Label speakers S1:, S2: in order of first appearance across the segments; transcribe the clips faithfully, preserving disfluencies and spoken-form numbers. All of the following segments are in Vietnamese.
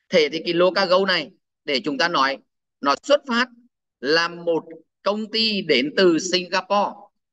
S1: Thế thì cái Locago này để chúng ta nói nó xuất phát là một công ty đến từ Singapore,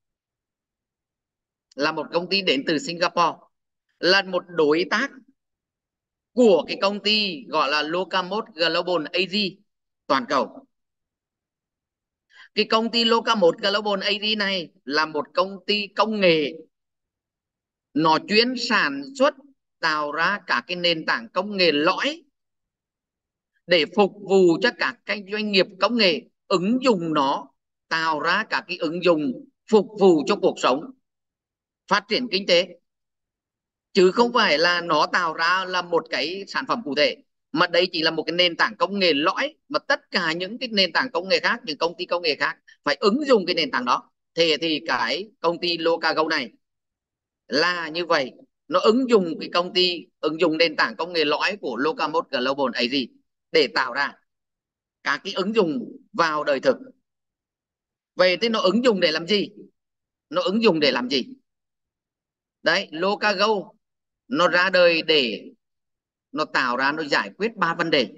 S1: là một công ty đến từ Singapore, là một đối tác của cái công ty gọi là Locamode Global a giê toàn cầu. Cái công ty Locamode Global a giê này là một công ty công nghệ, nó chuyên sản xuất tạo ra các cái nền tảng công nghệ lõi để phục vụ cho các cái doanh nghiệp công nghệ ứng dụng nó, tạo ra các cái ứng dụng phục vụ cho cuộc sống, phát triển kinh tế, chứ không phải là nó tạo ra là một cái sản phẩm cụ thể, mà đây chỉ là một cái nền tảng công nghệ lõi mà tất cả những cái nền tảng công nghệ khác, những công ty công nghệ khác phải ứng dụng cái nền tảng đó. Thế thì cái công ty Locago này là như vậy, nó ứng dụng cái công ty ứng dụng nền tảng công nghệ lõi của Locamode Global a giê để tạo ra các cái ứng dụng vào đời thực. Vậy thì nó ứng dụng để làm gì? Nó ứng dụng để làm gì? Đấy, Locago nó ra đời để nó tạo ra, nó giải quyết ba vấn đề,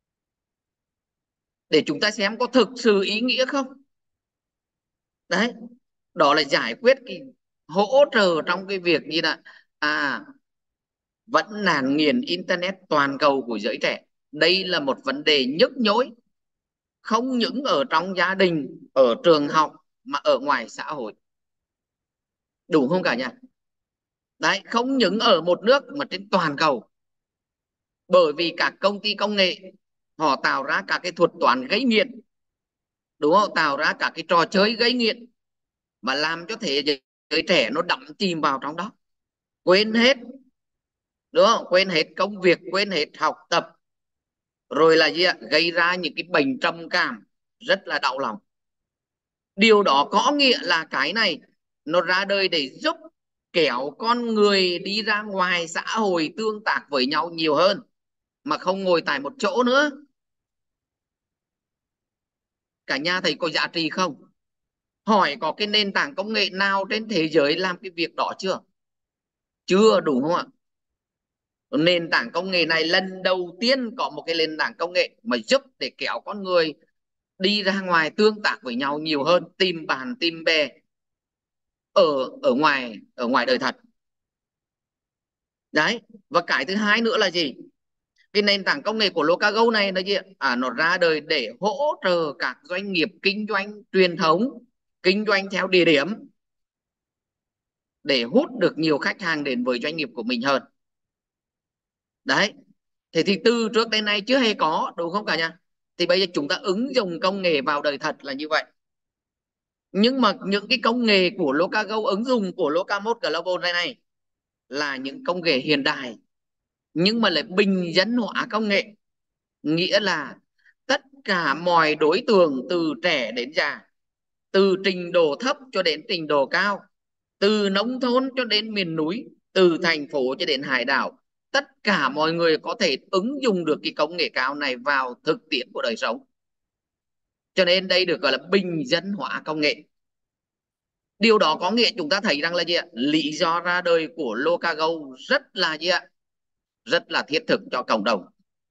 S1: để chúng ta xem có thực sự ý nghĩa không. Đấy, đó là giải quyết cái hỗ trợ trong cái việc như là à vẫn nạn nghiện internet toàn cầu của giới trẻ. Đây là một vấn đề nhức nhối, không những ở trong gia đình, ở trường học, mà ở ngoài xã hội, đúng không cả nhà? Đấy, không những ở một nước mà trên toàn cầu, bởi vì các công ty công nghệ họ tạo ra các cái thuật toán gây nghiện, đúng không, tạo ra các cái trò chơi gây nghiện mà làm cho thế giới trẻ nó đắm chìm vào trong đó, quên hết, đúng không, quên hết công việc, quên hết học tập, rồi là gì ạ, gây ra những cái bệnh trầm cảm rất là đau lòng. Điều đó có nghĩa là cái này nó ra đời để giúp kéo con người đi ra ngoài xã hội, tương tác với nhau nhiều hơn, mà không ngồi tại một chỗ nữa. Cả nhà thấy có giá trị không? Hỏi có cái nền tảng công nghệ nào trên thế giới làm cái việc đó chưa? Chưa, đúng không ạ? Nền tảng công nghệ này lần đầu tiên có một cái nền tảng công nghệ mà giúp để kéo con người đi ra ngoài tương tác với nhau nhiều hơn, tìm bạn tìm bè ở ở ngoài ở ngoài đời thật. Đấy, và cái thứ hai nữa là gì? Cái nền tảng công nghệ của Locago này là gì? À, nó ra đời để hỗ trợ các doanh nghiệp kinh doanh truyền thống, kinh doanh theo địa điểm, để hút được nhiều khách hàng đến với doanh nghiệp của mình hơn. Đấy, thế thì từ trước đến nay chưa hề có, đúng không cả nhà? Thì bây giờ chúng ta ứng dụng công nghệ vào đời thật là như vậy. Nhưng mà những cái công nghệ của Locago, ứng dụng của Locamode Global này, này là những công nghệ hiện đại, nhưng mà lại bình dân hóa công nghệ, nghĩa là tất cả mọi đối tượng từ trẻ đến già, từ trình độ thấp cho đến trình độ cao, từ nông thôn cho đến miền núi, từ thành phố cho đến hải đảo, tất cả mọi người có thể ứng dụng được cái công nghệ cao này vào thực tiễn của đời sống. Cho nên đây được gọi là bình dân hóa công nghệ. Điều đó có nghĩa chúng ta thấy rằng là gì ạ? Lý do ra đời của Locago rất là gì ạ? Rất là thiết thực cho cộng đồng.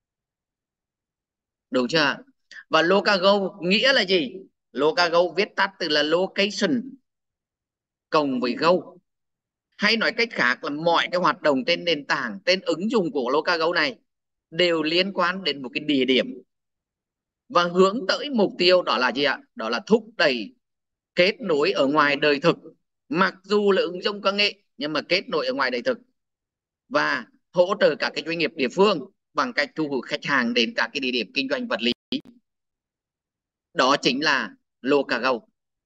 S1: Đúng chưa? Và Locago nghĩa là gì? Locago viết tắt từ là location cộng với go. Hay nói cách khác là mọi cái hoạt động trên nền tảng, trên ứng dụng của Locago này đều liên quan đến một cái địa điểm và hướng tới mục tiêu đó là gì ạ? Đó là thúc đẩy kết nối ở ngoài đời thực, mặc dù là ứng dụng công nghệ nhưng mà kết nối ở ngoài đời thực, và hỗ trợ các cái doanh nghiệp địa phương bằng cách thu hút khách hàng đến các cái địa điểm kinh doanh vật lý. Đó chính là Locago.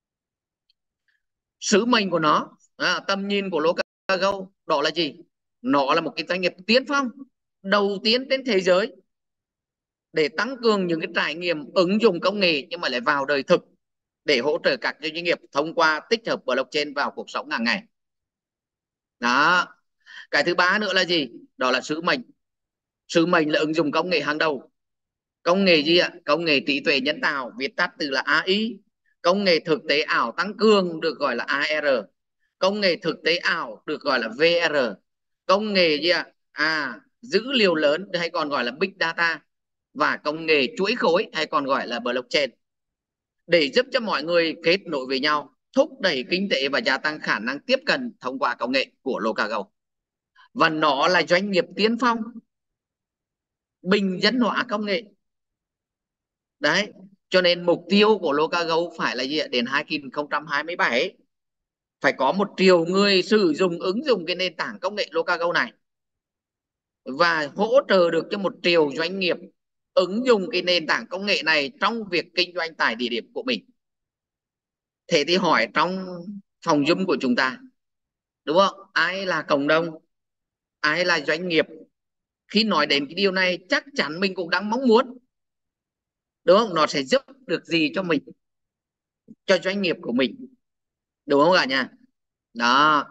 S1: Sứ mệnh của nó, à, tầm nhìn của Locago đó là gì? Nó là một cái doanh nghiệp tiên phong đầu tiên trên thế giới để tăng cường những cái trải nghiệm ứng dụng công nghệ nhưng mà lại vào đời thực, để hỗ trợ các doanh nghiệp thông qua tích hợp blockchain vào cuộc sống hàng ngày. Đó. Cái thứ ba nữa là gì? Đó là sứ mệnh. Sứ mệnh là ứng dụng công nghệ hàng đầu. Công nghệ gì ạ? Công nghệ trí tuệ nhân tạo, viết tắt từ là a i. Công nghệ thực tế ảo tăng cường được gọi là a rờ. Công nghệ thực tế ảo được gọi là vê rờ. Công nghệ gì ạ? À, dữ liệu lớn hay còn gọi là Big Data và công nghệ chuỗi khối hay còn gọi là blockchain để giúp cho mọi người kết nối với nhau, thúc đẩy kinh tế và gia tăng khả năng tiếp cận thông qua công nghệ của Locago. Và nó là doanh nghiệp tiên phong bình dân hóa công nghệ. Đấy, cho nên mục tiêu của Locago phải là gì? Đến hai nghìn không trăm hai mươi bảy phải có một triệu người sử dụng ứng dụng cái nền tảng công nghệ Locago này và hỗ trợ được cho một triệu doanh nghiệp ứng dụng cái nền tảng công nghệ này trong việc kinh doanh tại địa điểm của mình. Thế thì hỏi trong phòng Zoom của chúng ta, đúng không? Ai là cộng đồng, ai là doanh nghiệp? Khi nói đến cái điều này chắc chắn mình cũng đang mong muốn, đúng không? Nó sẽ giúp được gì cho mình, cho doanh nghiệp của mình, đúng không cả nhà? Đó.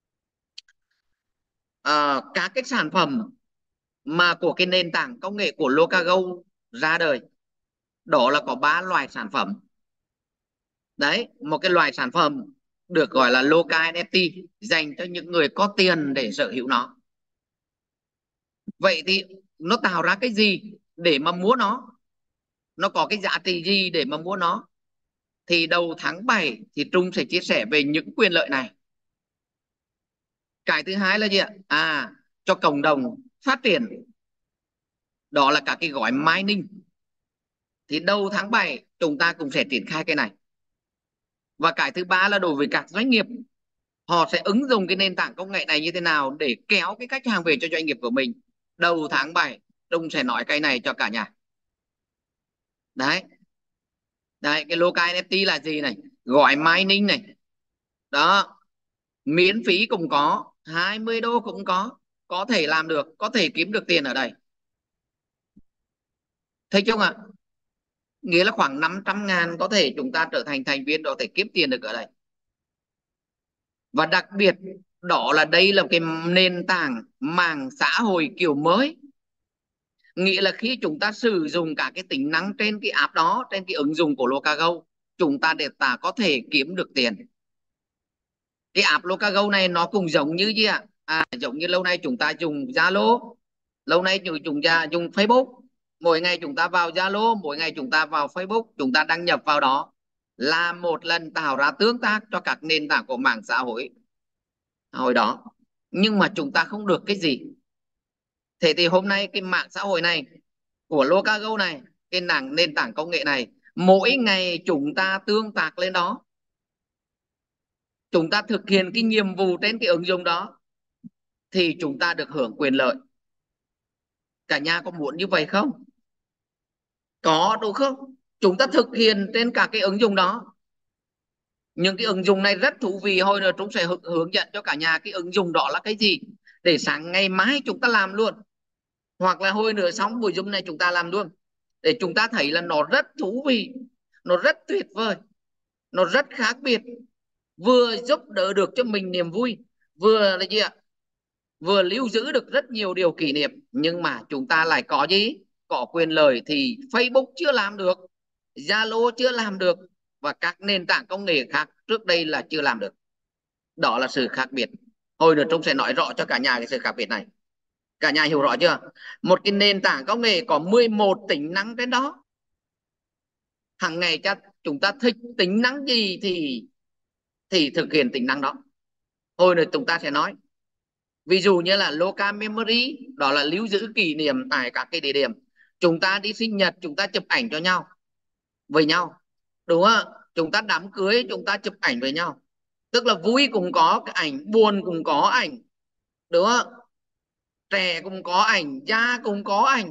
S1: À, các cái sản phẩm mà của cái nền tảng công nghệ của Locago ra đời, đó là có ba loại sản phẩm. Đấy, một cái loại sản phẩm được gọi là Loca en ép tê, dành cho những người có tiền để sở hữu nó. Vậy thì nó tạo ra cái gì để mà mua nó? Nó có cái giá trị gì để mà mua nó? Thì đầu tháng bảy thì Trung sẽ chia sẻ về những quyền lợi này. Cái thứ hai là gì ạ? À, cho cộng đồng phát triển, đó là cả cái gói mining. Thì đầu tháng bảy chúng ta cũng sẽ triển khai cái này. Và cái thứ ba là đối với các doanh nghiệp, họ sẽ ứng dụng cái nền tảng công nghệ này như thế nào để kéo cái khách hàng về cho doanh nghiệp của mình. Đầu tháng bảy Trung sẽ nói cái này cho cả nhà. Đấy. Đấy, cái Loca en ép tê là gì này? Gói mining này. Đó. Miễn phí cũng có, hai mươi đô cũng có. Có thể làm được, có thể kiếm được tiền ở đây. Thấy chưa ạ? Nghĩa là khoảng năm trăm ngàn có thể chúng ta trở thành thành viên, có thể kiếm tiền được ở đây. Và đặc biệt đó là đây là cái nền tảng mạng xã hội kiểu mới. Nghĩa là khi chúng ta sử dụng cả cái tính năng trên cái app đó, trên cái ứng dụng của Locago, chúng ta để ta có thể kiếm được tiền. Cái app Locago này nó cũng giống như gì ạ? À, giống như lâu nay chúng ta dùng Zalo, lâu nay chúng chúng ta dùng Facebook. Mỗi ngày chúng ta vào Zalo, mỗi ngày chúng ta vào Facebook, chúng ta đăng nhập vào đó là một lần tạo ra tương tác cho các nền tảng của mạng xã hội hồi đó. Nhưng mà chúng ta không được cái gì. Thế thì hôm nay cái mạng xã hội này của Locago này, cái nền nền tảng công nghệ này, mỗi ngày chúng ta tương tác lên đó, chúng ta thực hiện cái nhiệm vụ trên cái ứng dụng đó, thì chúng ta được hưởng quyền lợi. Cả nhà có muốn như vậy không? Có, đúng không? Chúng ta thực hiện trên cả cái ứng dụng đó. Nhưng cái ứng dụng này rất thú vị, hồi nữa chúng sẽ hướng dẫn cho cả nhà cái ứng dụng đó là cái gì, để sáng ngày mai chúng ta làm luôn, hoặc là hồi nữa xong buổi Zoom này chúng ta làm luôn, để chúng ta thấy là nó rất thú vị, nó rất tuyệt vời, nó rất khác biệt, vừa giúp đỡ được cho mình niềm vui, vừa là gì ạ? Vừa lưu giữ được rất nhiều điều kỷ niệm. Nhưng mà chúng ta lại có gì? Có quyền lợi thì Facebook chưa làm được, Zalo chưa làm được, và các nền tảng công nghệ khác trước đây là chưa làm được. Đó là sự khác biệt. Hồi nữa Trung sẽ nói rõ cho cả nhà cái sự khác biệt này. Cả nhà hiểu rõ chưa? Một cái nền tảng công nghệ có mười một tính năng trên đó. Hàng ngày chúng ta thích tính năng gì thì thì thực hiện tính năng đó. Hồi nữa chúng ta sẽ nói. Ví dụ như là local memory, đó là lưu giữ kỷ niệm tại các cái địa điểm. Chúng ta đi sinh nhật, chúng ta chụp ảnh cho nhau, với nhau, đúng không? Chúng ta đám cưới, chúng ta chụp ảnh với nhau. Tức là vui cũng có ảnh, buồn cũng có ảnh, đúng không? Trẻ cũng có ảnh, già cũng có ảnh.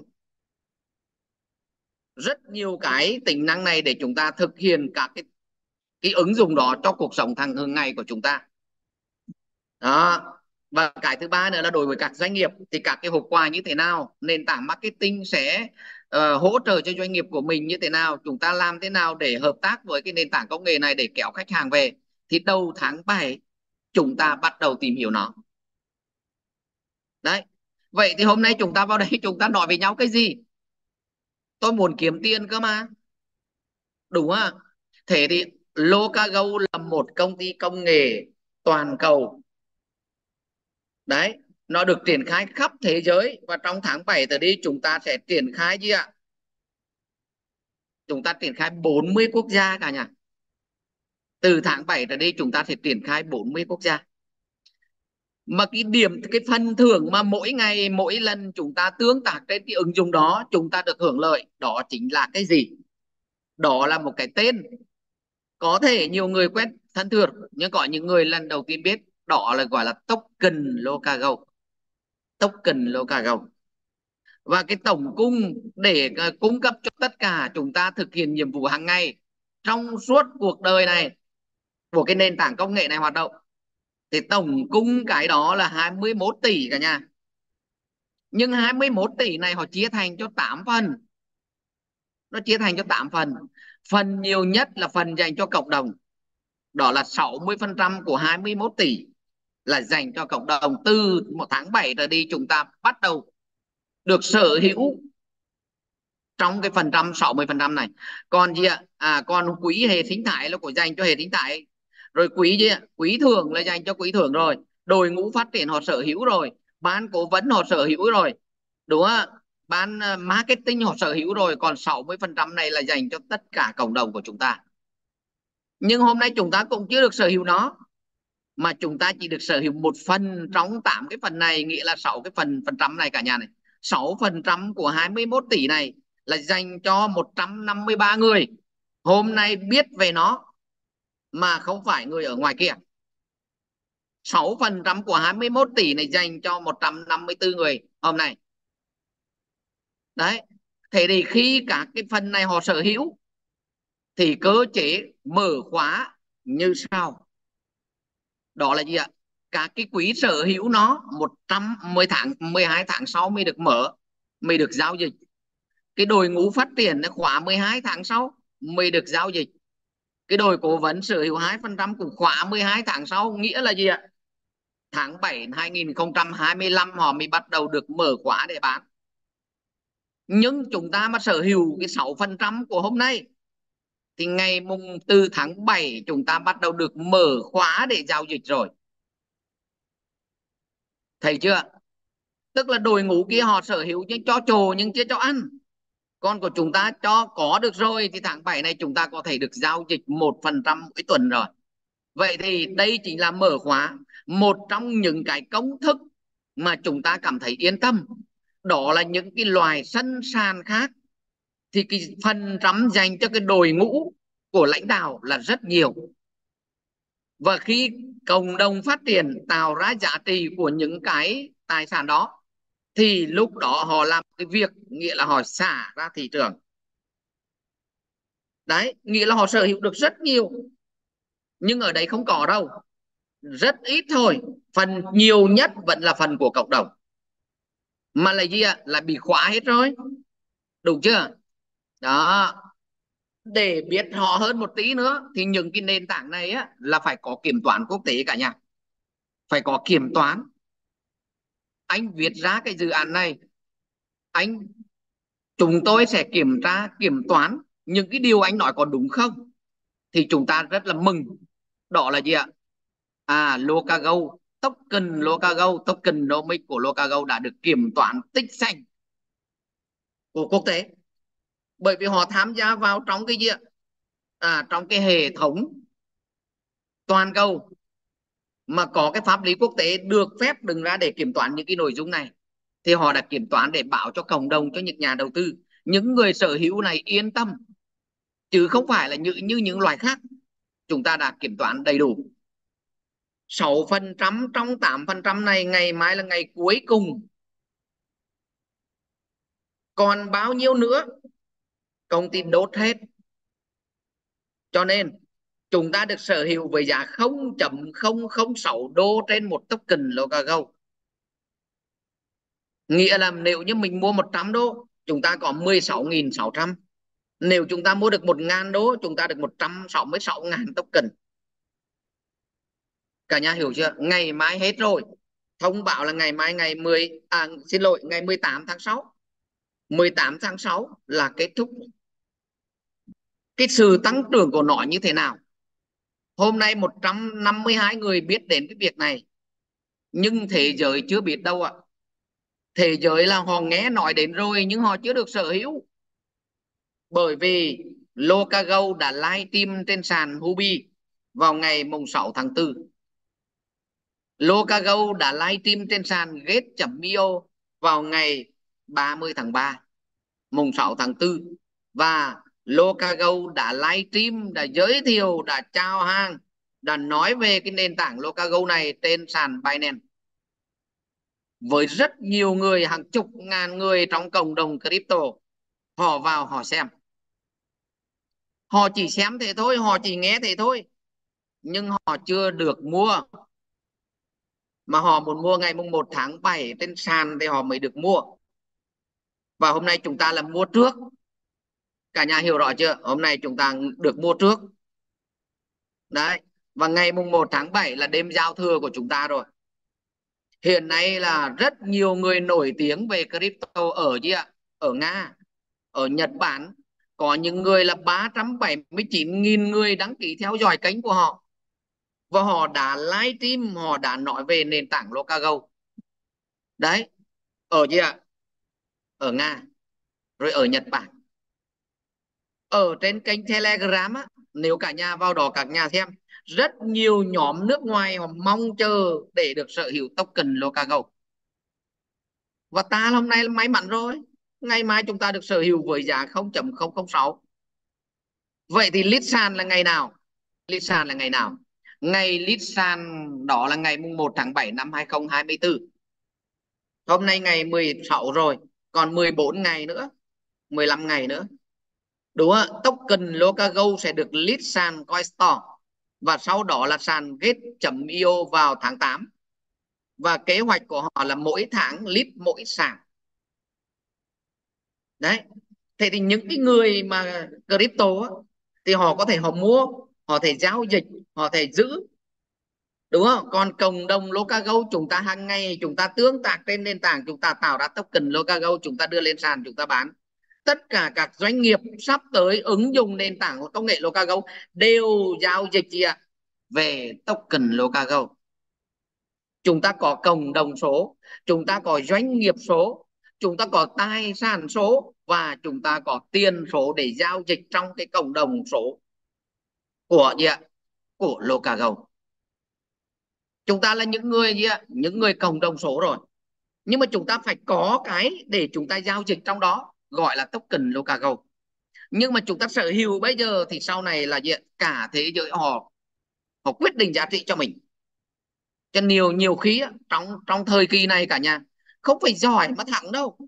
S1: Rất nhiều cái tính năng này để chúng ta thực hiện các cái, cái ứng dụng đó cho cuộc sống hàng ngày của chúng ta. Đó. Và cái thứ ba nữa là đối với các doanh nghiệp thì các cái hộp quà như thế nào, nền tảng marketing sẽ uh, hỗ trợ cho doanh nghiệp của mình như thế nào, chúng ta làm thế nào để hợp tác với cái nền tảng công nghệ này để kéo khách hàng về, thì đầu tháng bảy chúng ta bắt đầu tìm hiểu nó. Đấy. Vậy thì hôm nay chúng ta vào đây chúng ta nói với nhau cái gì? Tôi muốn kiếm tiền cơ mà, đúng không? Thế thì Locago là một công ty công nghệ toàn cầu. Đấy, nó được triển khai khắp thế giới, và trong tháng bảy tới đi chúng ta sẽ triển khai gì ạ? Chúng ta triển khai bốn mươi quốc gia cả nhà. Từ tháng bảy tới đi chúng ta sẽ triển khai bốn mươi quốc gia. Mà cái điểm, cái phần thưởng mà mỗi ngày, mỗi lần chúng ta tương tác trên cái ứng dụng đó chúng ta được hưởng lợi, đó chính là cái gì? Đó là một cái tên, có thể nhiều người quen thân thuộc nhưng có những người lần đầu tiên biết, đó là gọi là token Locago. Token Locago. Và cái tổng cung để uh, cung cấp cho tất cả chúng ta thực hiện nhiệm vụ hàng ngày trong suốt cuộc đời này của cái nền tảng công nghệ này hoạt động, thì tổng cung cái đó là hai mươi mốt tỷ cả nhà. Nhưng hai mươi mốt tỷ này họ chia thành cho tám phần. Nó chia thành cho tám phần. Phần nhiều nhất là phần dành cho cộng đồng, đó là sáu mươi phần trăm của hai mươi mốt tỷ là dành cho cộng đồng. Từ một tháng bảy trở đi chúng ta bắt đầu được sở hữu trong cái phần trăm sáu mươi phần trăm này. Còn gì ạ? À, còn quỹ hệ sinh thái là của dành cho hệ sinh thái. Rồi quỹ gì ạ? Quỹ thưởng là dành cho quỹ thưởng rồi. Đội ngũ phát triển họ sở hữu rồi. Ban cố vấn họ sở hữu rồi. Đúng không? Ban marketing họ sở hữu rồi. Còn sáu mươi phần trăm này là dành cho tất cả cộng đồng của chúng ta. Nhưng hôm nay chúng ta cũng chưa được sở hữu nó, mà chúng ta chỉ được sở hữu một phần trong tám cái phần này, nghĩa là sáu cái phần phần trăm này cả nhà này. sáu phần trăm của hai mươi mốt tỷ này là dành cho một trăm năm mươi ba người hôm nay biết về nó mà không phải người ở ngoài kia. sáu phần trăm của hai mươi mốt tỷ này dành cho một trăm năm mươi tư người hôm nay. Đấy. Thế thì khi các cái phần này họ sở hữu thì cơ chế mở khóa như sau. Đó là gì ạ? Các cái quỹ sở hữu nó một trăm mười tháng, mười hai tháng sau mới được mở, mới được giao dịch. Cái đội ngũ phát triển nó khóa mười hai tháng sau mới được giao dịch. Cái đội cố vấn sở hữu hai phần trăm cũng khóa mười hai tháng sau, nghĩa là gì ạ? Tháng bảy hai nghìn không trăm hai mươi lăm họ mới bắt đầu được mở khóa để bán. Nhưng chúng ta mà sở hữu cái sáu phần trăm của hôm nay thì ngày mùng từ tháng bảy chúng ta bắt đầu được mở khóa để giao dịch rồi. Thấy chưa? Tức là đội ngũ kia họ sở hữu nhưng cho trồ nhưng chưa cho ăn. Con của chúng ta cho có được rồi thì tháng bảy này chúng ta có thể được giao dịch một phần trăm mỗi tuần rồi. Vậy thì đây chính là mở khóa. Một trong những cái công thức mà chúng ta cảm thấy yên tâm, đó là những cái loài sân sàn khác thì cái phần trăm dành cho cái đội ngũ của lãnh đạo là rất nhiều. Và khi cộng đồng phát triển tạo ra giá trị của những cái tài sản đó thì lúc đó họ làm cái việc, nghĩa là họ xả ra thị trường. Đấy, nghĩa là họ sở hữu được rất nhiều. Nhưng ở đây không có đâu, rất ít thôi. Phần nhiều nhất vẫn là phần của cộng đồng. Mà là gì ạ? Là bị khóa hết rồi. Đúng chưa? Đó. Để biết họ hơn một tí nữa thì những cái nền tảng này á là phải có kiểm toán quốc tế cả nhà. Phải có kiểm toán. Anh viết ra cái dự án này, anh chúng tôi sẽ kiểm tra, kiểm toán những cái điều anh nói có đúng không, thì chúng ta rất là mừng. Đó là gì ạ? À, Locago, token Locago, token nomic của Locago đã được kiểm toán tích xanh của quốc tế, bởi vì họ tham gia vào trong cái gì ạ? À, trong cái hệ thống toàn cầu mà có cái pháp lý quốc tế được phép đứng ra để kiểm toán những cái nội dung này, thì họ đã kiểm toán để bảo cho cộng đồng, cho những nhà đầu tư, những người sở hữu này yên tâm, chứ không phải là như, như những loài khác. Chúng ta đã kiểm toán đầy đủ. sáu phần trăm trong tám phần trăm này, ngày mai là ngày cuối cùng. Còn bao nhiêu nữa công ty đốt hết. Cho nên chúng ta được sở hữu với giá không phẩy không không sáu đô trên một token Locago. Nghĩa là nếu như mình mua một trăm đô, chúng ta có mười sáu nghìn sáu trăm. Nếu chúng ta mua được một nghìn đô, chúng ta được một trăm sáu mươi sáu nghìn token. Cả nhà hiểu chưa? Ngày mai hết rồi. Thông báo là ngày mai ngày mười, à, xin lỗi, ngày mười tám tháng sáu. mười tám tháng sáu là kết thúc. Cái sự tăng trưởng của nó như thế nào? Hôm nay một trăm năm mươi hai người biết đến cái việc này. nhưng thế giới chưa biết đâu ạ. Thế giới là họ nghe nói đến rồi nhưng họ chưa được sở hữu. Bởi vì Locago đã livestream trên sàn Huobi vào ngày mùng sáu tháng tư. Locago đã livestream trên sàn Gate chấm io vào ngày ba mươi tháng ba, mùng sáu tháng tư. Và Locago đã livestream, đã giới thiệu, đã chào hàng, đã nói về cái nền tảng Locago này trên sàn Binance. Với rất nhiều người, hàng chục ngàn người trong cộng đồng crypto, họ vào họ xem. Họ chỉ xem thế thôi, họ chỉ nghe thế thôi, nhưng họ chưa được mua. Mà họ muốn mua ngày mùng một tháng bảy trên sàn thì họ mới được mua. Và hôm nay chúng ta là mua trước. Cả nhà hiểu rõ chưa? Hôm nay chúng ta được mua trước. Đấy. Và ngày mùng một tháng bảy là đêm giao thừa của chúng ta rồi. Hiện nay là rất nhiều người nổi tiếng về crypto ở gì ạ? Ở Nga, ở Nhật Bản. Có những người là ba trăm bảy mươi chín nghìn người đăng ký theo dõi kênh của họ. Và họ đã livestream, họ đã nói về nền tảng Locago. Đấy. Ở gì ạ? Ở Nga. Rồi ở Nhật Bản. Ở trên kênh Telegram á, nếu cả nhà vào đó, các nhà xem rất nhiều nhóm nước ngoài họ mong chờ để được sở hữu token Locago. Và ta hôm nay là may mắn rồi, ngày mai chúng ta được sở hữu với giá không chấm không không sáu. Vậy thì list sàn là ngày nào? List sàn là ngày nào? Ngày list sàn đó là ngày mùng một tháng bảy năm hai không hai tư. Hôm nay ngày mười sáu rồi, còn mười bốn ngày nữa, mười lăm ngày nữa. Đúng không? Token Locago sẽ được list sàn Coinstore và sau đó là sàn Gate chấm io vào tháng tám. Và kế hoạch của họ là mỗi tháng list mỗi sàn. Đấy. Thế thì những cái người mà crypto á, thì họ có thể họ mua, họ thể giao dịch, họ thể giữ, đúng không? Còn cộng đồng Locago chúng ta hàng ngày chúng ta tương tác trên nền tảng, chúng ta tạo ra token Locago, chúng ta đưa lên sàn, chúng ta bán. Tất cả các doanh nghiệp sắp tới ứng dụng nền tảng công nghệ Locago đều giao dịch gì ạ? Về token Locago. Chúng ta có cộng đồng số, chúng ta có doanh nghiệp số, chúng ta có tài sản số và chúng ta có tiền số để giao dịch trong cái cộng đồng số của gì ạ? Của Locago. Chúng ta là những người gì ạ? Những người cộng đồng số rồi. Nhưng mà chúng ta phải có cái để chúng ta giao dịch trong đó, gọi là token Locago. Nhưng mà chúng ta sở hữu bây giờ thì sau này là gì? Cả thế giới họ họ quyết định giá trị cho mình. Cho nhiều nhiều khi trong trong thời kỳ này cả nhà không phải giỏi mà thẳng đâu,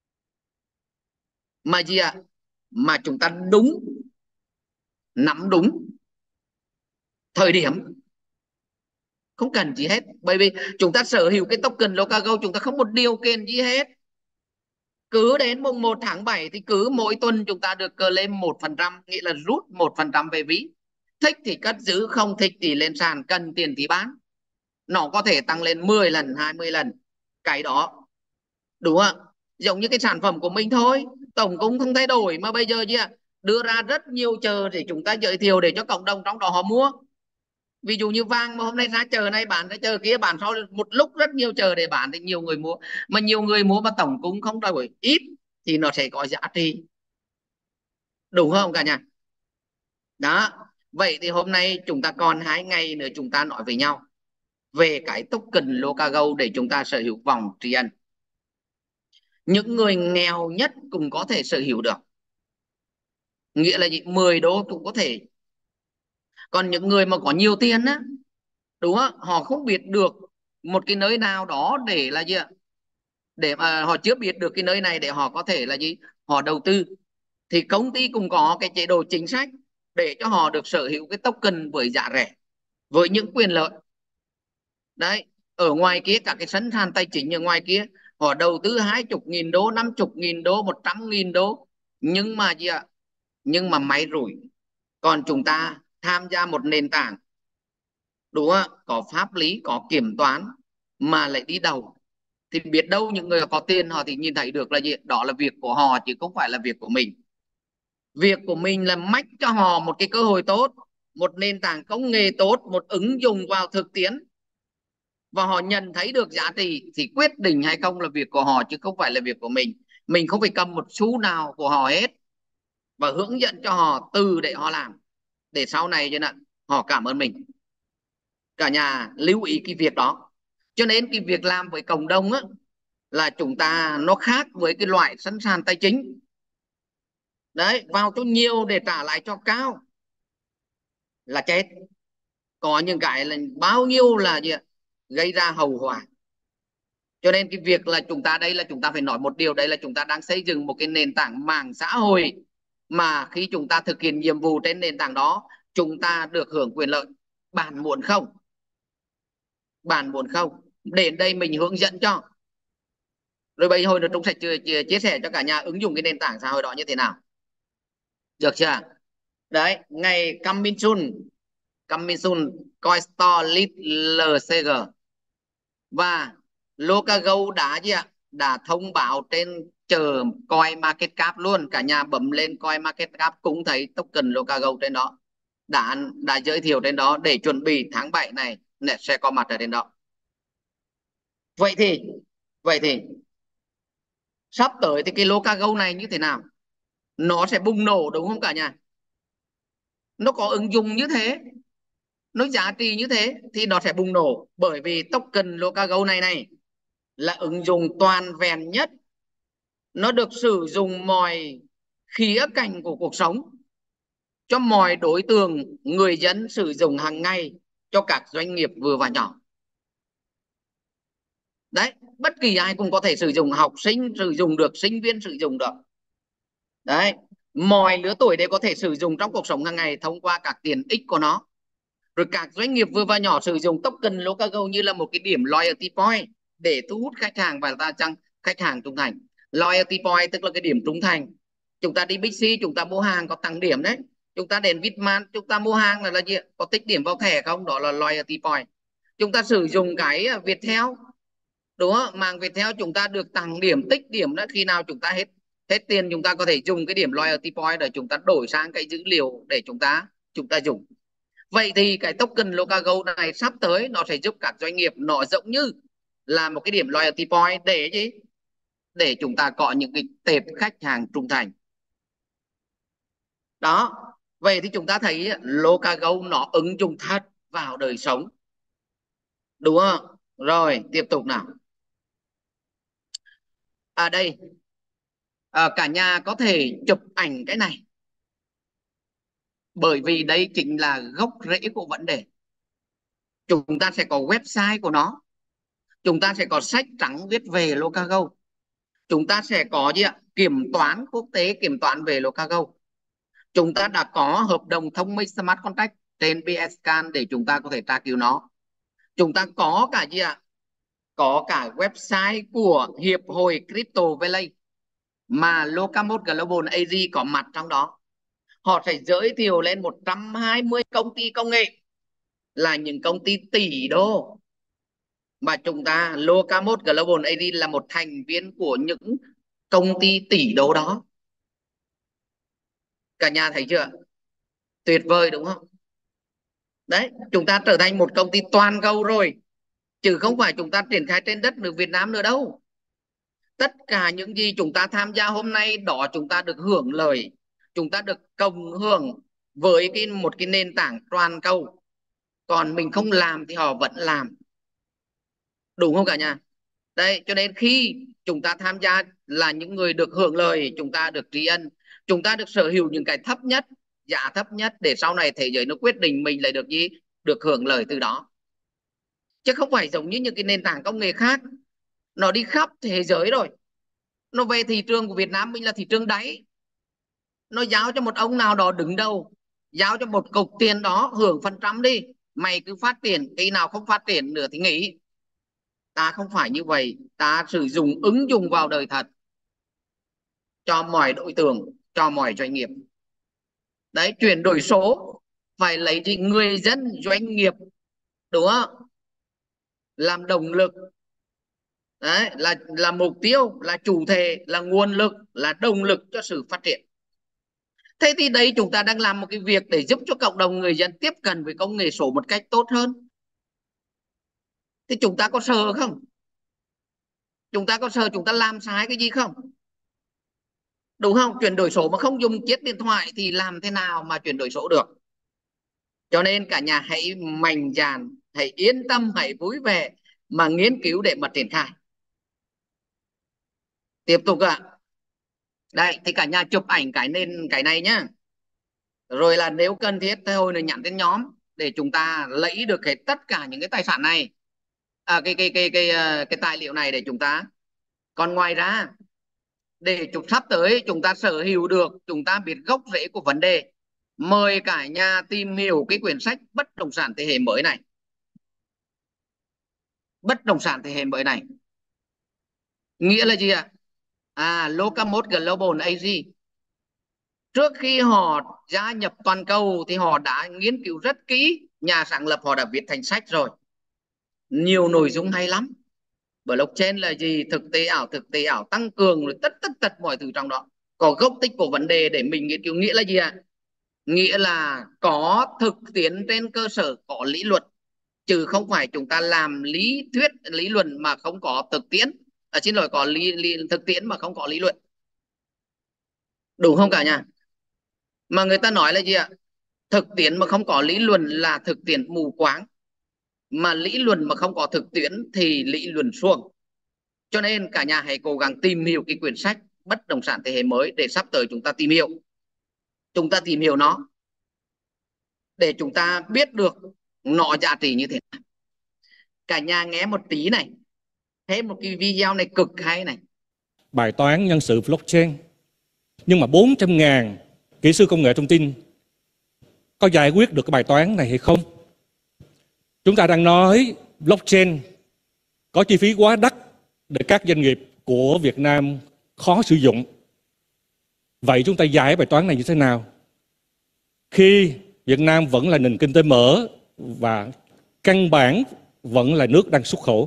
S1: mà gì ạ? Mà chúng ta đúng, nắm đúng thời điểm, không cần gì hết. Bởi vì chúng ta sở hữu cái token Locago, chúng ta không một điều kiện gì hết. Cứ đến mùng một tháng bảy thì cứ mỗi tuần chúng ta được claim một phần trăm, nghĩa là rút một phần trăm về ví. Thích thì cất giữ, không thích thì lên sàn, cần tiền thì bán. Nó có thể tăng lên mười lần, hai mươi lần. Cái đó, đúng không? Giống như cái sản phẩm của mình thôi, tổng cũng không thay đổi, mà bây giờ chứ đưa ra rất nhiều chờ để chúng ta giới thiệu để cho cộng đồng trong đó họ mua. Ví dụ như vàng mà hôm nay ra chờ này bán, ra chờ kia bán, sau một lúc rất nhiều chờ để bán thì nhiều người mua. Mà nhiều người mua mà tổng cũng không đổi ít thì nó sẽ có giá trị, đúng không cả nhà? Đó. Vậy thì hôm nay chúng ta còn hai ngày nữa chúng ta nói với nhau về cái token Locago để chúng ta sở hữu vòng tri ân. Những người nghèo nhất cũng có thể sở hữu được, nghĩa là gì? mười đô cũng có thể. Còn những người mà có nhiều tiền á, đúng không? Họ không biết được một cái nơi nào đó để là gì ạ? Để mà họ chưa biết được cái nơi này để họ có thể là gì? Họ đầu tư. Thì công ty cũng có cái chế độ chính sách để cho họ được sở hữu cái token với giá rẻ, với những quyền lợi. Đấy. Ở ngoài kia các cái sân sàn tài chính ở ngoài kia họ đầu tư hai chục nghìn đô, năm chục nghìn đô, một trăm nghìn đô, nhưng mà gì ạ? Nhưng mà may rủi. Còn chúng ta tham gia một nền tảng, đúng không? Có pháp lý, có kiểm toán mà lại đi đầu, thì biết đâu những người có tiền họ thì nhìn thấy được là gì? Đó là việc của họ chứ không phải là việc của mình. Việc của mình là mách cho họ một cái cơ hội tốt, một nền tảng công nghệ tốt, một ứng dụng vào thực tiễn và họ nhận thấy được giá trị thì quyết định hay không là việc của họ chứ không phải là việc của mình. Mình không phải cầm một xu nào của họ hết và hướng dẫn cho họ từ để họ làm, để sau này cho nên họ cảm ơn mình. Cả nhà lưu ý cái việc đó. Cho nên cái việc làm với cộng đồng á, là chúng ta nó khác với cái loại sẵn sàng tài chính. Đấy, vào cho nhiều để trả lại cho cao là chết. Có những cái là bao nhiêu là gì ạ? Gây ra hậu quả. Cho nên cái việc là chúng ta đây là chúng ta phải nói một điều, đấy là chúng ta đang xây dựng một cái nền tảng mạng xã hội mà khi chúng ta thực hiện nhiệm vụ trên nền tảng đó chúng ta được hưởng quyền lợi. Bạn muốn không? Bạn muốn không? Đến đây mình hướng dẫn cho. Rồi bây giờ hồi nữa Trung sẽ chia sẻ cho cả nhà ứng dụng cái nền tảng xã hội đó như thế nào. Được chưa? Đấy, ngày coming soon, coming soon, Coinstore lead lờ xê giê và Locago đã gì ạ? Đã thông báo trên chờ Coin Market Cap luôn. Cả nhà bấm lên Coin Market Cap cũng thấy token Locago trên đó. Đã đã giới thiệu trên đó để chuẩn bị tháng bảy này sẽ có mặt ở trên đó. Vậy thì vậy thì sắp tới thì cái Locago này như thế nào? Nó sẽ bùng nổ đúng không cả nhà? Nó có ứng dụng như thế, nó giá trị như thế thì nó sẽ bùng nổ, bởi vì token Locago này này là ứng dụng toàn vẹn nhất, nó được sử dụng mọi khía cạnh của cuộc sống, cho mọi đối tượng người dân sử dụng hàng ngày, cho các doanh nghiệp vừa và nhỏ. Đấy, bất kỳ ai cũng có thể sử dụng, học sinh sử dụng được, sinh viên sử dụng được. Đấy, mọi lứa tuổi đều có thể sử dụng trong cuộc sống hàng ngày thông qua các tiện ích của nó. Rồi các doanh nghiệp vừa và nhỏ sử dụng token Locago như là một cái điểm loyalty point để thu hút khách hàng và ta chăng khách hàng trung thành. Loyalty point tức là cái điểm trung thành. Chúng ta đi Big C chúng ta mua hàng có tăng điểm đấy. Chúng ta đến Vietmart chúng ta mua hàng là là gì? Có tích điểm vào thẻ không? Đó là loyalty point. Chúng ta sử dụng cái Viettel, đúng không? Mạng Viettel chúng ta được tăng điểm, tích điểm đó, khi nào chúng ta hết hết tiền chúng ta có thể dùng cái điểm loyalty point để chúng ta đổi sang cái dữ liệu để chúng ta chúng ta dùng. Vậy thì cái token Locago này sắp tới nó sẽ giúp các doanh nghiệp nó giống như là một cái điểm loyalty point để gì? Để chúng ta có những cái tệp khách hàng trung thành. Đó. Vậy thì chúng ta thấy Locago nó ứng dụng thật vào đời sống. Đúng không? Rồi, tiếp tục nào. À đây, à, cả nhà có thể chụp ảnh cái này. Bởi vì đây chính là gốc rễ của vấn đề. Chúng ta sẽ có website của nó. Chúng ta sẽ có sách trắng viết về Locago. Chúng ta sẽ có gì ạ? Kiểm toán quốc tế, kiểm toán về Locago. Chúng ta đã có hợp đồng thông minh smart contract trên Bscan để chúng ta có thể tra cứu nó. Chúng ta có cả gì ạ? Có cả website của Hiệp hội Crypto Valley mà Locamode Global a giê có mặt trong đó. Họ sẽ giới thiệu lên một trăm hai mươi công ty công nghệ, là những công ty tỷ đô mà chúng ta Locamode Global a giê là một thành viên của những công ty tỷ đô đó. Cả nhà thấy chưa? Tuyệt vời đúng không? Đấy, chúng ta trở thành một công ty toàn cầu rồi, chứ không phải chúng ta triển khai trên đất nước Việt Nam nữa đâu. Tất cả những gì chúng ta tham gia hôm nay đó chúng ta được hưởng lợi, chúng ta được cộng hưởng với cái một cái nền tảng toàn cầu. Còn mình không làm thì họ vẫn làm. Đúng không cả nhà? Đấy, cho nên khi chúng ta tham gia là những người được hưởng lợi, chúng ta được tri ân, chúng ta được sở hữu những cái thấp nhất, giá thấp nhất để sau này thế giới nó quyết định mình lại được gì? Được hưởng lợi từ đó. Chứ không phải giống như những cái nền tảng công nghệ khác, nó đi khắp thế giới rồi, nó về thị trường của Việt Nam mình là thị trường đáy, nó giao cho một ông nào đó đứng đầu, giao cho một cục tiền đó hưởng phần trăm đi, mày cứ phát triển, khi nào không phát triển nữa thì nghỉ. Ta không phải như vậy, ta sử dụng ứng dụng vào đời thật cho mọi đối tượng, cho mọi doanh nghiệp. Đấy, chuyển đổi số phải lấy gì? Người dân, doanh nghiệp, đúng không? Làm động lực. Đấy, là là mục tiêu, là chủ thể, là nguồn lực, là động lực cho sự phát triển. Thế thì đây chúng ta đang làm một cái việc để giúp cho cộng đồng người dân tiếp cận với công nghệ số một cách tốt hơn. Thì chúng ta có sợ không? Chúng ta có sợ chúng ta làm sai cái gì không? Đúng không? Chuyển đổi số mà không dùng chiếc điện thoại thì làm thế nào mà chuyển đổi số được? Cho nên cả nhà hãy mạnh dạn, hãy yên tâm, hãy vui vẻ mà nghiên cứu để mà triển khai. Tiếp tục ạ. À. Đây thì cả nhà chụp ảnh cái nền cái này nhá. Rồi là nếu cần thiết thì hồi nữa nhắn tin nhóm để chúng ta lấy được hết tất cả những cái tài sản này, à, cái cái cái cái cái, cái tài liệu này để chúng ta. Còn ngoài ra, để chúng sắp tới chúng ta sở hữu được, chúng ta biết gốc rễ của vấn đề, mời cả nhà tìm hiểu cái quyển sách Bất động sản thế hệ mới này. Bất động sản thế hệ mới này nghĩa là gì ạ? À, Locamode Global a giê. Trước khi họ gia nhập toàn cầu thì họ đã nghiên cứu rất kỹ, nhà sáng lập họ đã viết thành sách rồi, nhiều nội dung hay lắm. Blockchain là gì? Thực tế ảo, thực tế ảo tăng cường, rồi tất tất tật mọi thứ trong đó, có gốc tích của vấn đề để mình nghiên cứu. Nghĩa là gì ạ? Nghĩa là có thực tiễn trên cơ sở có lý luận, chứ không phải chúng ta làm lý thuyết lý luận mà không có thực tiễn. À, xin lỗi, có lý, lý thực tiễn mà không có lý luận. Đúng không cả nhà? Mà người ta nói là gì ạ? Thực tiễn mà không có lý luận là thực tiễn mù quáng, mà lý luận mà không có thực tiễn thì lý luận suông. Cho nên cả nhà hãy cố gắng tìm hiểu cái quyển sách Bất động sản thế hệ mới để sắp tới chúng ta tìm hiểu. Chúng ta tìm hiểu nó để chúng ta biết được nó giá trị như thế nào. Cả nhà nghe một tí này, thêm một cái video này cực hay này.
S2: Bài toán nhân sự blockchain. Nhưng mà bốn trăm ngàn kỹ sư công nghệ thông tin có giải quyết được cái bài toán này hay không? Chúng ta đang nói blockchain có chi phí quá đắt để các doanh nghiệp của Việt Nam khó sử dụng. Vậy chúng ta giải bài toán này như thế nào? Khi Việt Nam vẫn là nền kinh tế mở và căn bản vẫn là nước đang xuất khẩu.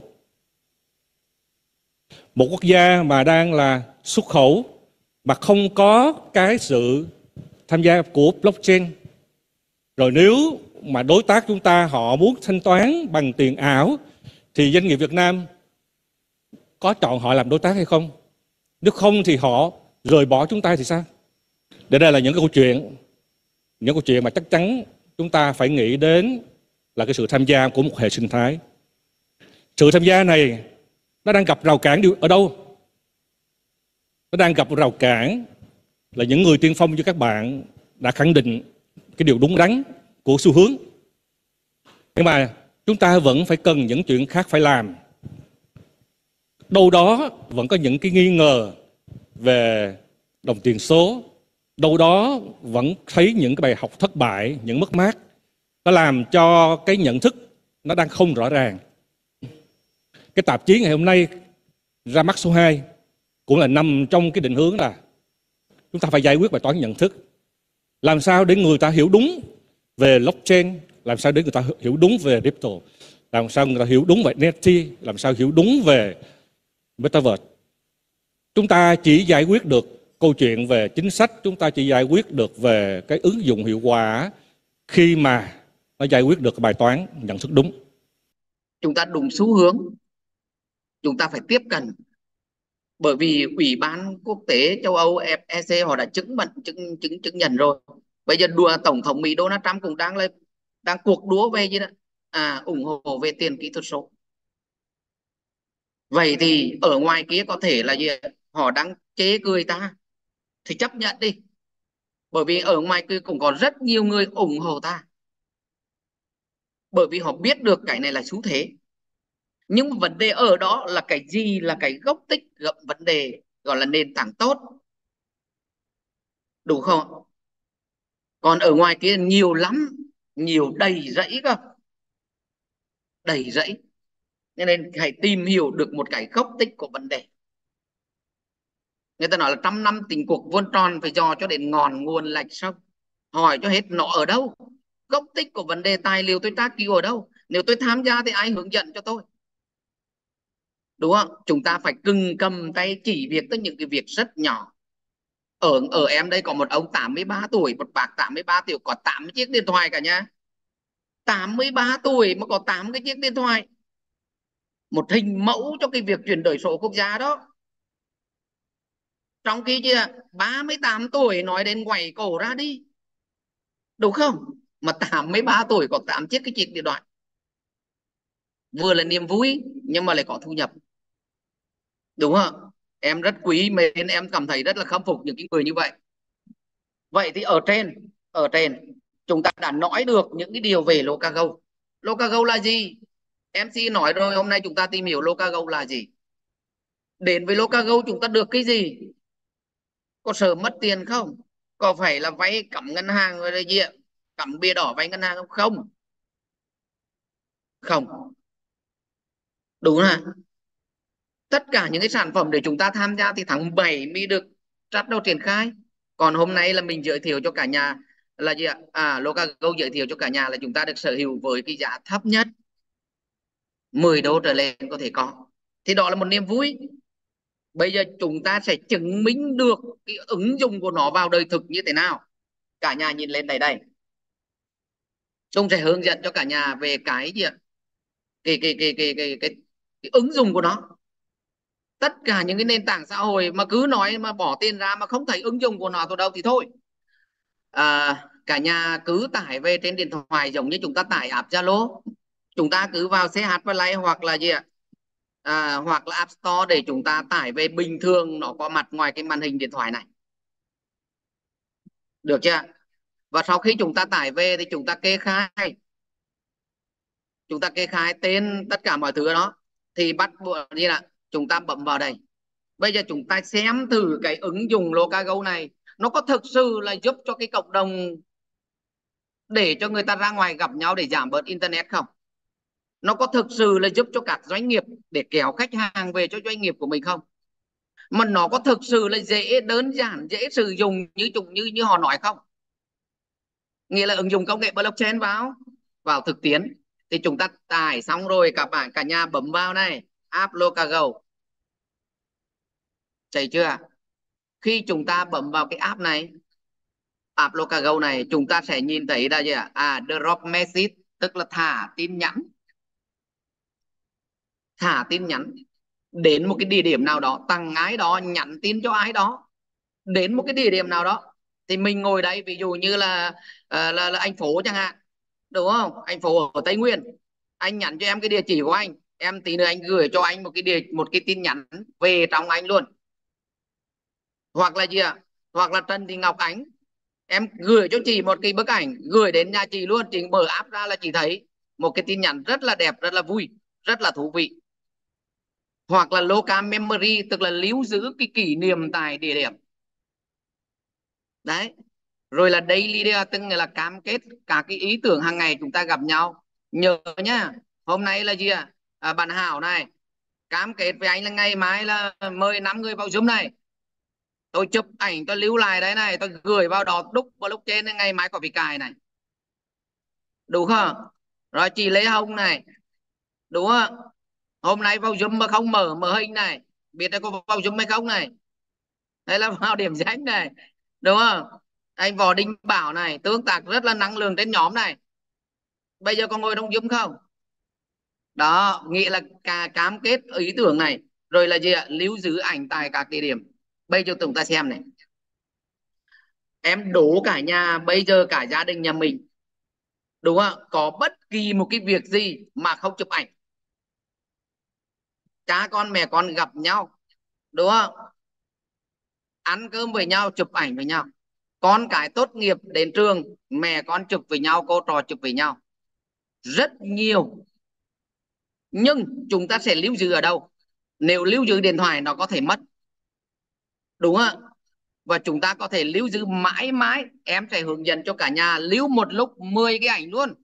S2: Một quốc gia mà đang là xuất khẩu mà không có cái sự tham gia của blockchain, rồi nếu mà đối tác chúng ta họ muốn thanh toán bằng tiền ảo thì doanh nghiệp Việt Nam có chọn họ làm đối tác hay không? Nếu không thì họ rời bỏ chúng ta thì sao? Để đây là những cái câu chuyện, những câu chuyện mà chắc chắn chúng ta phải nghĩ đến là cái sự tham gia của một hệ sinh thái. Sự tham gia này nó đang gặp rào cản ở đâu? Nó đang gặp rào cản là những người tiên phong như các bạn đã khẳng định cái điều đúng đắn của xu hướng. Nhưng mà chúng ta vẫn phải cần những chuyện khác phải làm. Đâu đó vẫn có những cái nghi ngờ về đồng tiền số. Đâu đó vẫn thấy những cái bài học thất bại, những mất mát. Nó làm cho cái nhận thức nó đang không rõ ràng. Cái tạp chí ngày hôm nay ra mắt số hai cũng là nằm trong cái định hướng là chúng ta phải giải quyết bài toán nhận thức. Làm sao để người ta hiểu đúng về blockchain, làm sao để người ta hiểu đúng về crypto, làm sao người ta hiểu đúng về en ép tê, làm sao hiểu đúng về metaverse. Chúng ta chỉ giải quyết được câu chuyện về chính sách, chúng ta chỉ giải quyết được về cái ứng dụng hiệu quả khi mà nó giải quyết được cái bài toán nhận thức đúng.
S1: Chúng ta đúng xu hướng, chúng ta phải tiếp cận. Bởi vì Ủy ban Quốc tế châu Âu e xê họ đã chứng nhận chứng chứng chứng nhận rồi. Bây giờ đùa tổng thống Mỹ Donald Trump cũng đang lên đang cuộc đua về gì đó, à, ủng hộ về tiền kỹ thuật số. Vậy thì ở ngoài kia có thể là gì, họ đang chế cười ta thì chấp nhận đi, bởi vì ở ngoài kia cũng có rất nhiều người ủng hộ ta, bởi vì họ biết được cái này là xu thế. Nhưng vấn đề ở đó là cái gì, là cái gốc tích vấn đề, gọi là nền tảng tốt, đúng không? Còn ở ngoài kia nhiều lắm, nhiều đầy rẫy cơ, đầy rẫy. Nên hãy tìm hiểu được một cái gốc tích của vấn đề. Người ta nói là trăm năm tình cuộc vuông tròn, phải dò cho đến ngọn nguồn lạch sông, hỏi cho hết nó ở đâu. Gốc tích của vấn đề, tài liệu tôi tra cứu ở đâu? Nếu tôi tham gia thì ai hướng dẫn cho tôi? Đúng không? Chúng ta phải cưng cầm tay chỉ việc tới những cái việc rất nhỏ. Ở ở em đây có một ông tám mươi ba tuổi, một bác tám mươi ba tuổi có tám chiếc điện thoại cả nhà. tám mươi ba tuổi mà có tám cái chiếc điện thoại. một hình mẫu cho cái việc chuyển đổi số quốc gia đó. Trong khi kia ba mươi tám tuổi nói đến quẩy cổ ra đi, đúng không? Mà tám mươi ba tuổi có tám chiếc cái chiếc điện thoại, vừa là niềm vui nhưng mà lại có thu nhập, đúng không? Em rất quý mến, em cảm thấy rất là khâm phục những cái người như vậy. Vậy thì ở trên ở trên chúng ta đã nói được những cái điều về Locago. Locago là gì? em xê nói rồi, hôm nay chúng ta tìm hiểu Locago là gì. Đến với Locago chúng ta được cái gì? Có sợ mất tiền không? Có phải là vay cắm ngân hàng rồi gì ạ? Cắm bìa đỏ vay ngân hàng không? Không, không, đúng là tất cả những cái sản phẩm để chúng ta tham gia thì tháng bảy mới được bắt đầu triển khai. Còn hôm nay là mình giới thiệu cho cả nhà là gì ạ? À, Locago giới thiệu cho cả nhà là chúng ta được sở hữu với cái giá thấp nhất mười đô trở lên có thể có, thì đó là một niềm vui. Bây giờ chúng ta sẽ chứng minh được cái ứng dụng của nó vào đời thực như thế nào. Cả nhà nhìn lên đây đây, Trung sẽ hướng dẫn cho cả nhà về cái gì ạ? Cái cái cái cái cái cái, cái ứng dụng của nó. Tất cả những cái nền tảng xã hội mà cứ nói mà bỏ tiền ra mà không thấy ứng dụng của nó từ đâu thì thôi. À, cả nhà cứ tải về trên điện thoại giống như chúng ta tải app Zalo. Chúng ta cứ vào xê hát Play hoặc là gì ạ? À, hoặc là App Store để chúng ta tải về, bình thường nó có mặt ngoài cái màn hình điện thoại này. Được chưa? Và sau khi chúng ta tải về thì chúng ta kê khai, chúng ta kê khai tên tất cả mọi thứ đó, thì bắt buộc như là chúng ta bấm vào đây. Bây giờ chúng ta xem thử cái ứng dụng Locago này nó có thực sự là giúp cho cái cộng đồng để cho người ta ra ngoài gặp nhau để giảm bớt internet không? Nó có thực sự là giúp cho các doanh nghiệp để kéo khách hàng về cho doanh nghiệp của mình không? Mà nó có thực sự là dễ, đơn giản, dễ sử dụng như chúng như như họ nói không? Nghĩa là ứng dụng công nghệ blockchain vào vào thực tiễn. Thì chúng ta tải xong rồi, các bạn cả nhà bấm vào này, app Locago. Thấy chưa? Khi chúng ta bấm vào cái app này, app Locago này, chúng ta sẽ nhìn thấy là gì ạ? À, drop message, tức là thả tin nhắn. Thả tin nhắn đến một cái địa điểm nào đó, tặng ai đó, nhắn tin cho ai đó đến một cái địa điểm nào đó. Thì mình ngồi đây, ví dụ như là là, là, là anh Phố chẳng hạn, đúng không? Anh Phố ở Tây Nguyên, anh nhắn cho em cái địa chỉ của anh, em tí nữa anh gửi cho anh một cái địa một cái tin nhắn về trong anh luôn. Hoặc là gì ạ? Hoặc là Trần Thị Ngọc Ánh, em gửi cho chị một cái bức ảnh gửi đến nhà chị luôn, chị mở app ra là chị thấy một cái tin nhắn rất là đẹp, rất là vui, rất là thú vị. Hoặc là local memory, tức là lưu giữ cái kỷ niệm tại địa điểm đấy. Rồi là daily, tức là cam kết cả cái ý tưởng hàng ngày chúng ta gặp nhau. Nhớ nhá, hôm nay là gì ạ? À, bạn Hảo này cam kết với anh là ngày mai là mời năm người vào Zoom này, tôi chụp ảnh tôi lưu lại đấy này, tôi gửi vào đó đúc blockchain, ngày mai có bị cài này, đúng không? Rồi chị Lê Hồng này, đúng không? Hôm nay vào Zoom mà không mở mở hình này, biết là có vào Zoom hay không này, hay là vào điểm danh này, đúng không? Anh Võ Đình Bảo này, tương tác rất là năng lượng trên nhóm này, bây giờ có ngồi trong Zoom không? Đó nghĩa là cả cam kết ý tưởng này. Rồi là gì ạ? Lưu giữ ảnh tại các địa điểm. Bây giờ chúng ta xem này, em đố cả nhà, bây giờ cả gia đình nhà mình, đúng không, có bất kỳ một cái việc gì mà không chụp ảnh. Cha con mẹ con gặp nhau, đúng không, ăn cơm với nhau chụp ảnh với nhau, con cái tốt nghiệp đến trường mẹ con chụp với nhau, cô trò chụp với nhau, rất nhiều. Nhưng chúng ta sẽ lưu giữ ở đâu? Nếu lưu giữ điện thoại nó có thể mất, đúng không? Và chúng ta có thể lưu giữ mãi mãi. Em sẽ hướng dẫn cho cả nhà lưu một lúc mười cái ảnh luôn.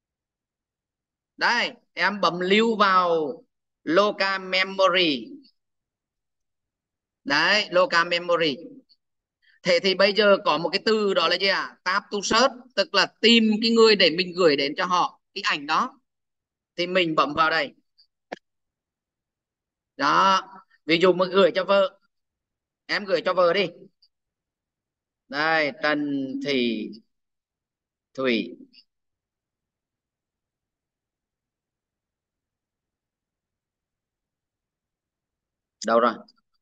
S1: Đây, em bấm lưu vào local memory. Đấy, local memory. Thế thì bây giờ có một cái từ đó là gì ạ? À? Tap to search, tức là tìm cái người để mình gửi đến cho họ cái ảnh đó. Thì mình bấm vào đây. Đó, ví dụ mà gửi cho vợ, em gửi cho vợ đi. Đây, Trần Thị Thủy. Đâu rồi?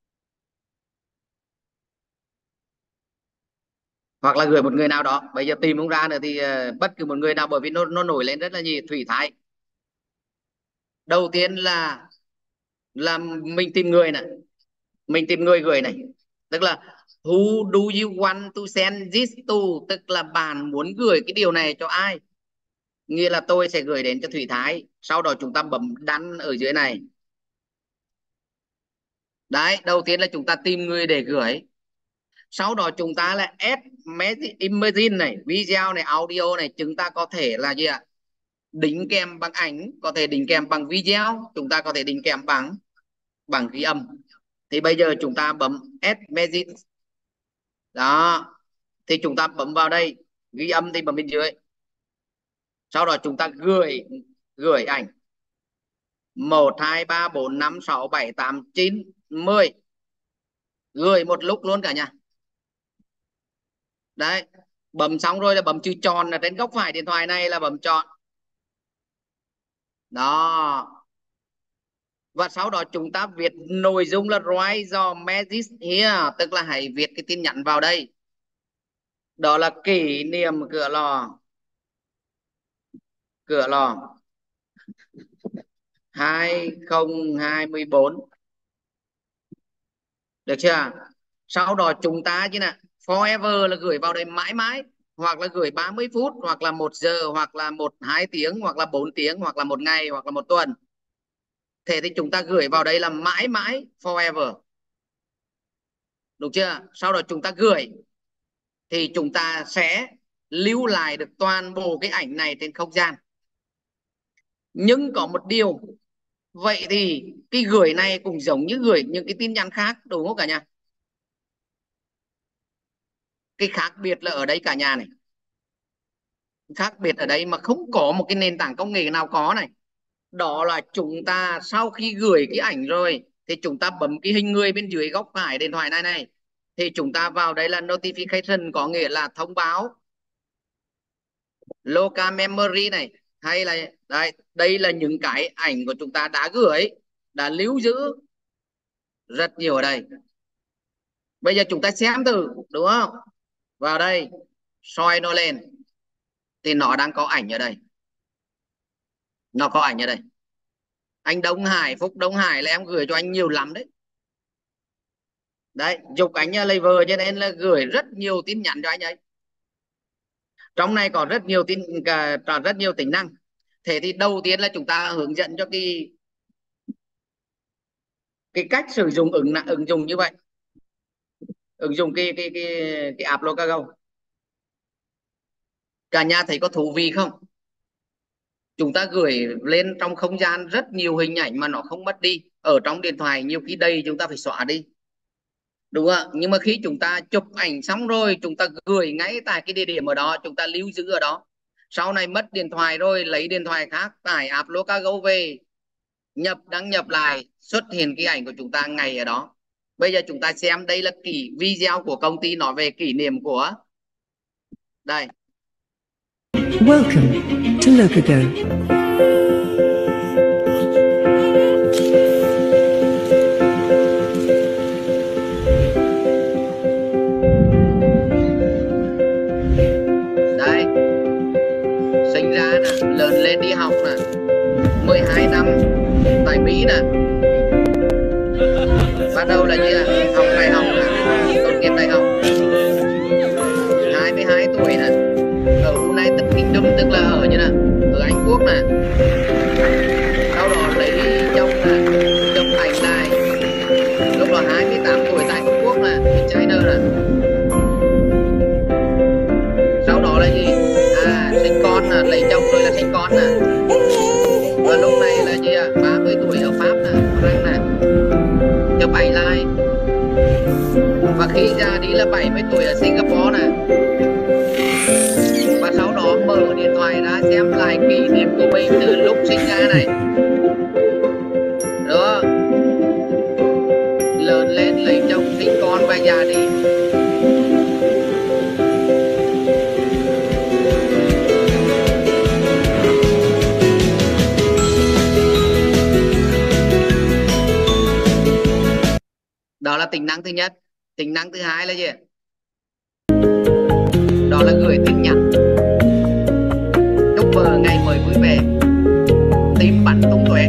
S1: Hoặc là gửi một người nào đó, bây giờ tìm không ra nữa thì uh, bất cứ một người nào, bởi vì nó nó nổi lên rất là gì. Thủy Thái. Đầu tiên là là mình tìm người này, mình tìm người gửi này, tức là who do you want to send this to, tức là bạn muốn gửi cái điều này cho ai, nghĩa là tôi sẽ gửi đến cho Thủy Thái. Sau đó chúng ta bấm đăng ở dưới này. Đấy, đầu tiên là chúng ta tìm người để gửi. Sau đó chúng ta là add image này, video này, audio này, chúng ta có thể là gì ạ? Đính kèm bằng ảnh, có thể đính kèm bằng video, chúng ta có thể đính kèm bằng bằng ghi âm. Thì bây giờ chúng ta bấm add message. Đó. Thì chúng ta bấm vào đây, ghi âm thì bấm bên dưới. Sau đó chúng ta gửi gửi ảnh một hai ba bốn năm sáu bảy tám chín mười, gửi một lúc luôn cả nhà. Đấy, bấm xong rồi là bấm chữ tròn ở trên góc phải điện thoại này là bấm chọn. Đó. Và sau đó chúng ta viết nội dung là write your message here, tức là hãy viết cái tin nhắn vào đây. Đó là kỷ niệm Cửa Lò. Cửa Lò hai không hai bốn. Được chưa? Sau đó chúng ta chứ nè, forever là gửi vào đây mãi mãi, hoặc là gửi ba mươi phút, hoặc là một giờ, hoặc là một hai tiếng, hoặc là bốn tiếng, hoặc là một ngày, hoặc là một tuần. Thế thì chúng ta gửi vào đây là mãi mãi, forever. Đúng chưa? Sau đó chúng ta gửi thì chúng ta sẽ lưu lại được toàn bộ cái ảnh này trên không gian. Nhưng có một điều, vậy thì cái gửi này cũng giống như gửi những cái tin nhắn khác, đúng không cả nhà? Cái khác biệt là ở đây cả nhà này. Khác biệt ở đây mà không có một cái nền tảng công nghệ nào có này. Đó là chúng ta sau khi gửi cái ảnh rồi thì chúng ta bấm cái hình người bên dưới góc phải điện thoại này này. Thì chúng ta vào đây là notification, có nghĩa là thông báo. Local memory này, hay là đây, đây là những cái ảnh của chúng ta đã gửi, đã lưu giữ rất nhiều ở đây. Bây giờ chúng ta xem thử, đúng không? Vào đây, soi nó lên thì nó đang có ảnh ở đây. Nó có ảnh ở đây. Anh Đông Hải, Phúc Đông Hải là em gửi cho anh nhiều lắm đấy. Đấy, Dục anh lấy vợ cho nên là gửi rất nhiều tin nhắn cho anh ấy. Trong này có rất nhiều tin cả rất nhiều tính năng. Thế thì đầu tiên là chúng ta hướng dẫn cho cái cái cách sử dụng ứng ứng dụng như vậy. Ứng dụng cái cái cái cái app Locago. Cả nhà thấy có thú vị không? Chúng ta gửi lên trong không gian rất nhiều hình ảnh mà nó không mất đi. Ở trong điện thoại nhiều khi đây chúng ta phải xóa đi, đúng không? Nhưng mà khi chúng ta chụp ảnh xong rồi, chúng ta gửi ngay tại cái địa điểm ở đó, chúng ta lưu giữ ở đó. Sau này mất điện thoại rồi, lấy điện thoại khác, tải app Locago về, nhập đăng nhập lại, xuất hiện cái ảnh của chúng ta ngay ở đó. Bây giờ chúng ta xem đây là kỷ video của công ty nói về kỷ niệm của đây.
S3: Welcome to Locago.
S1: Đây, sinh ra nè, lớn lên đi học nè, mười hai năm tại Mỹ nè, bắt đầu là gì ạ? Học đại học nè, tốt nghiệp đại học, hai mươi hai tuổi nè, ở United Kingdom, tức là ở như nè, ở Anh Quốc nè. Sau đó lấy chồng nè, chồng ảnh này, lúc đó hai mươi tám tuổi tại Trung Quốc nè, China nè. Sau đó là gì? À, sinh con nè, lấy chồng rồi là sinh con nè. Và lúc này là gì ạ? ba mươi tuổi ở Pháp nè, Frank nè, chụp ảnh lại. Và khi ra đi là bảy mươi tuổi ở Singapore nè. Và sau đó mở điện thoại ra xem lại kỷ niệm của mình từ lúc sinh ra này. Đó. Lớn lên lấy chồng sinh con và già đi. tính năng thứ nhất. Tính năng thứ hai là gì? Đó là gửi tin nhắn chúc vợ ngày mới vui vẻ, tim bắn tung tóe,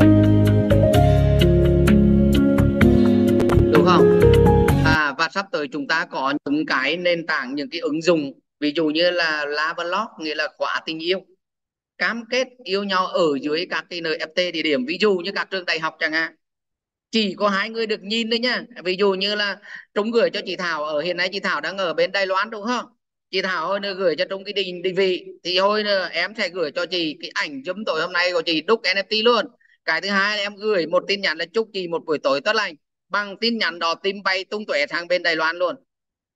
S1: đúng không? À, và sắp tới chúng ta có những cái nền tảng, những cái ứng dụng, ví dụ như là Lovelock, nghĩa là khóa tình yêu, cam kết yêu nhau ở dưới các cái en ép tê địa điểm, ví dụ như các trường đại học chẳng hạn, chỉ có hai người được nhìn thôi nhá. Ví dụ như là Trung gửi cho chị Thảo, ở hiện nay chị Thảo đang ở bên Đài Loan đúng không, chị Thảo hồi nữa gửi cho Trung cái định định vị, thì hồi nữa em sẽ gửi cho chị cái ảnh chấm tối hôm nay của chị đúc en ép tê luôn. Cái thứ hai là em gửi một tin nhắn là chúc chị một buổi tối tốt lành, bằng tin nhắn đó tim bay tung tóe sang bên Đài Loan luôn.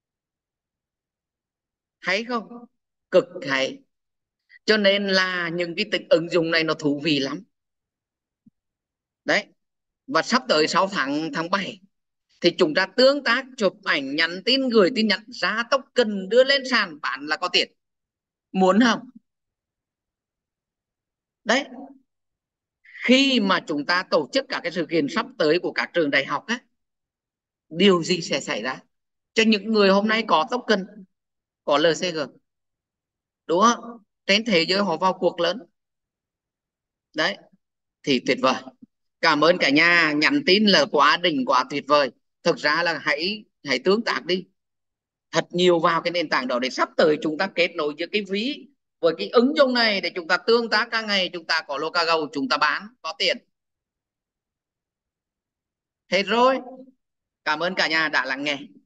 S1: Hay không? Cực hay. Cho nên là những cái tính ứng dụng này nó thú vị lắm đấy. Và sắp tới sau tháng tháng bảy thì chúng ta tương tác, chụp ảnh, nhắn tin, gửi tin nhắn ra tốc cần đưa lên sàn bán là có tiền. Muốn không? Đấy, khi mà chúng ta tổ chức cả cái sự kiện sắp tới của các trường đại học á, điều gì sẽ xảy ra cho những người hôm nay có token, có lờ xê giê, đúng không? Trên thế giới họ vào cuộc lớn đấy, thì tuyệt vời. Cảm ơn cả nhà, nhắn tin là quá đỉnh, quá tuyệt vời. Thực ra là hãy hãy tương tác đi thật nhiều vào cái nền tảng đó, để sắp tới chúng ta kết nối giữa cái ví với cái ứng dụng này, để chúng ta tương tác cả ngày, chúng ta có Locago, chúng ta bán có tiền. Hết rồi. Cảm ơn cả nhà đã lắng nghe.